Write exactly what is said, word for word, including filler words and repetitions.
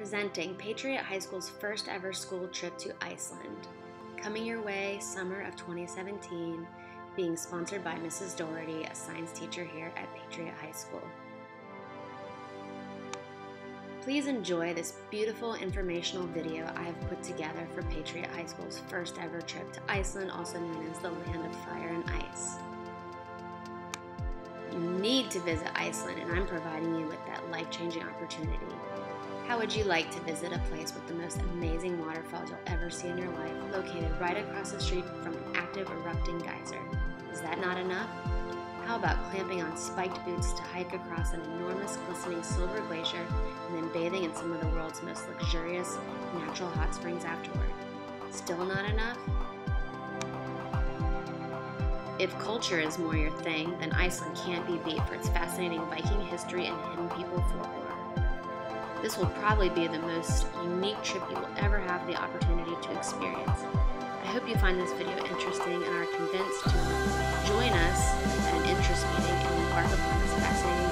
Presenting Patriot High School's first ever school trip to Iceland. Coming your way summer of twenty seventeen, being sponsored by Missus Doherty, a science teacher here at Patriot High School. Please enjoy this beautiful informational video I have put together for Patriot High School's first ever trip to Iceland, also known as the land of fire and ice. You need to visit Iceland, and I'm providing you with that life-changing opportunity. How would you like to visit a place with the most amazing waterfalls you'll ever see in your life, located right across the street from an active erupting geyser? Is that not enough? How about clamping on spiked boots to hike across an enormous glistening silver glacier and then bathing in some of the world's most luxurious natural hot springs afterward? Still not enough? If culture is more your thing, then Iceland can't be beat for its fascinating Viking history and hidden people folklore. This will probably be the most unique trip you will ever have the opportunity to experience. I hope you find this video interesting and are convinced to join us at an interest meeting and embark upon this fascinating